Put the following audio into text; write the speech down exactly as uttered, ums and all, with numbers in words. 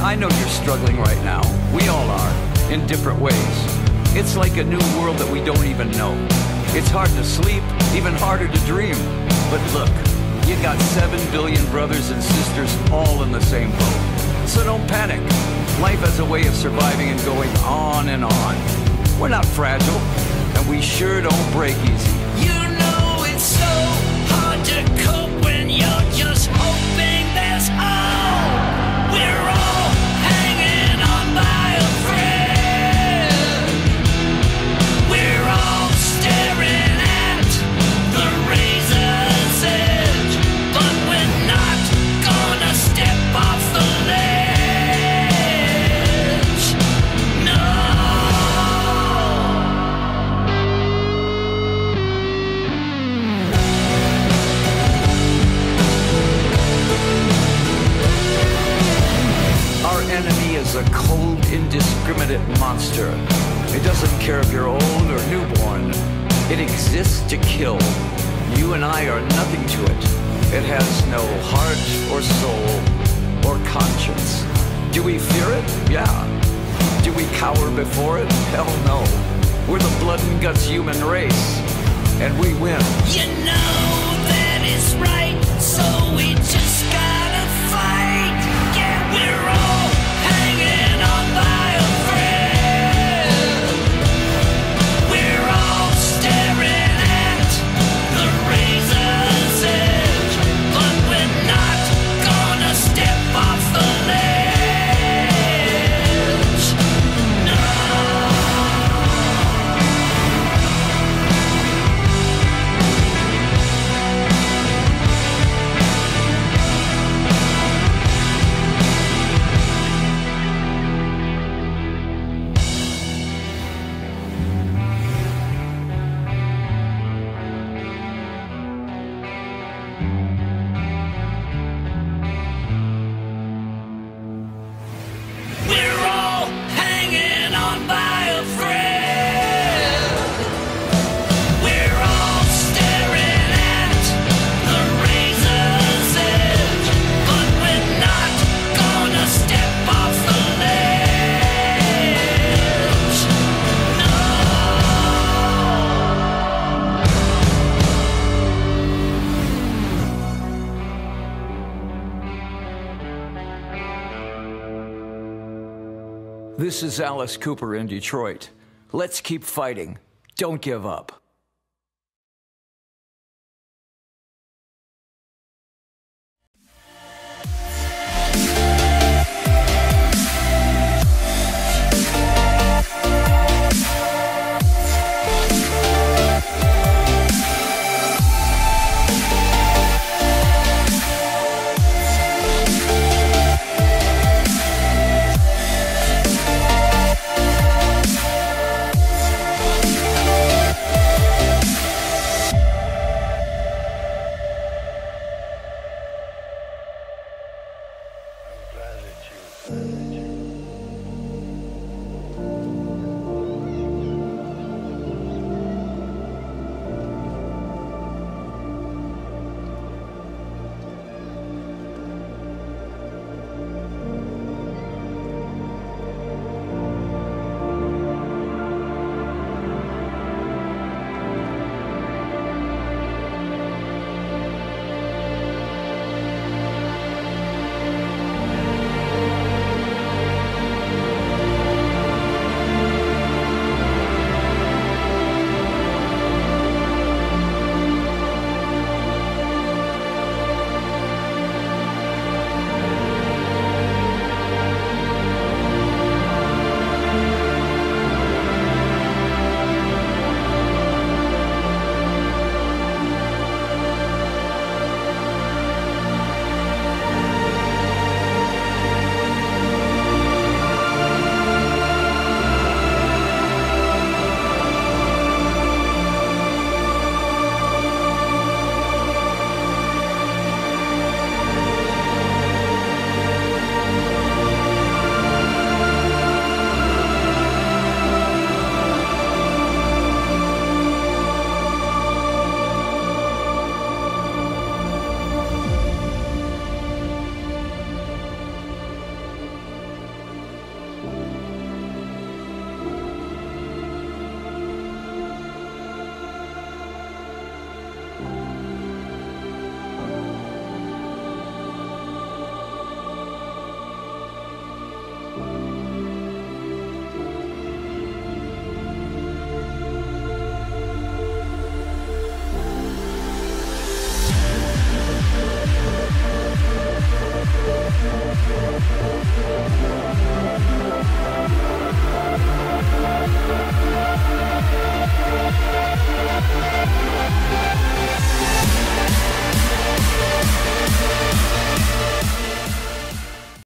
I know you're struggling right now. We all are, in different ways. It's like a new world that we don't even know. It's hard to sleep, even harder to dream. But look, you got seven billion brothers and sisters all in the same boat. So don't panic. Life has a way of surviving and going on and on. We're not fragile, and we sure don't break easy. You know it's so hard to cope when you're just hoping there's hope. We're all hanging on by a thread. We're all staring at the razor's edge, but we're not gonna step off the ledge. No. Our enemy is a cold, indiscriminate monster. It doesn't care if you're old or newborn. It exists to kill. You and I are nothing to it. It has no heart or soul or conscience. Do we fear it? Yeah. Do we cower before it? Hell no. We're the blood and guts human race, and we win. You know that is right, so we just gotta fight. Yeah, we're all hanging on by a thread. We're all staring at the razor's edge, but we're not gonna step off the ledge. No. We're all hanging on by a thread. We're all staring at the razor's edge, but we're not gonna step off the ledge. No. This is Alice Cooper in Detroit. Let's keep fighting. Don't give up.